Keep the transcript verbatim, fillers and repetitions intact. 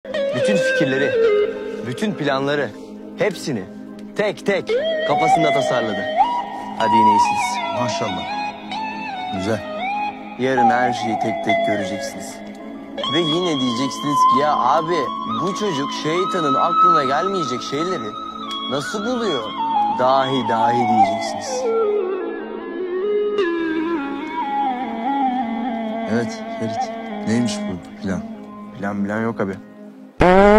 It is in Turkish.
Bütün fikirleri, bütün planları, hepsini tek tek kafasında tasarladı. Hadi yine iyisiniz. Maşallah. Güzel. Yarın her şeyi tek tek göreceksiniz. Ve yine diyeceksiniz ki ya abi bu çocuk şeytanın aklına gelmeyecek şeyleri nasıl buluyor? Dahi dahi diyeceksiniz. Evet Ferit. Neymiş bu plan? Plan plan yok abi.